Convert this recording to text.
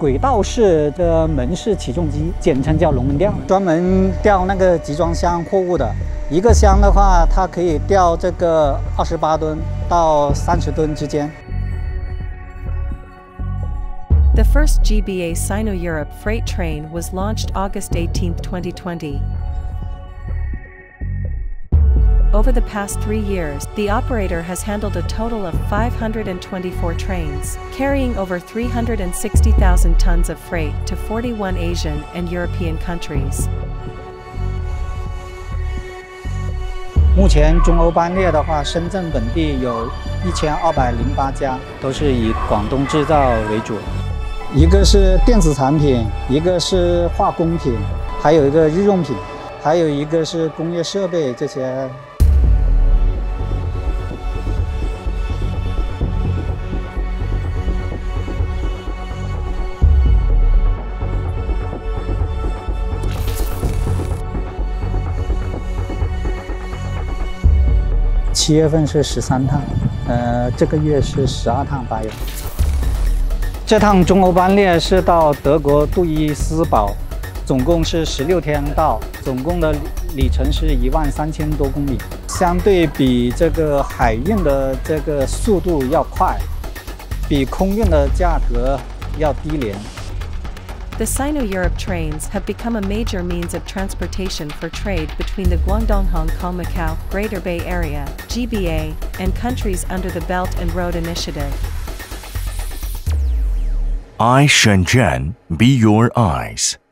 轨道式的门式起重机，简称叫龙门吊，专门吊那个集装箱货物的。一个箱的话，它可以吊这个28吨到30吨之间。 The first GBA Sino-Europe freight train was launched August 18, 2020. Over the past 3 years, the operator has handled a total of 524 trains, carrying over 360,000 tons of freight to 41 Asian and European countries. 目前中欧班列的话，深圳本地有1208家，都是以广东制造为主。一个是电子产品，一个是化工品，还有一个日用品，还有一个是工业设备这些。 7月份是13趟，这个月是12趟8月。这趟中欧班列是到德国杜伊斯堡，总共是16天到，总共的里程是13000多公里，相对比这个海运的这个速度要快，比空运的价格要低廉。 The Sino-Europe trains have become a major means of transportation for trade between the Guangdong-Hong, Kong-Macao, Greater Bay Area, GBA, and countries under the Belt and Road Initiative. Shenzhen, be your eyes.